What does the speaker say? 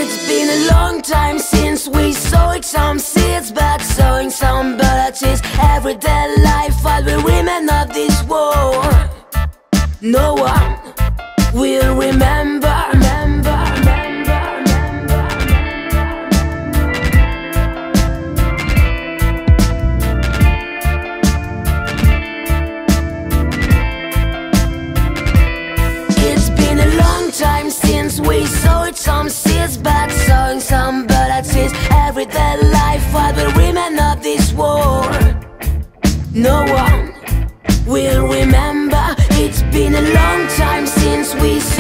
It's been a long time since we sowed some seeds, but sowing some bullets everyday life. While we remain of this war, no one will remember. It's been a long time since we sowed some seeds, but sowing some bullets everyday life. While we remain of this war, no one will remember. It's been a long time since we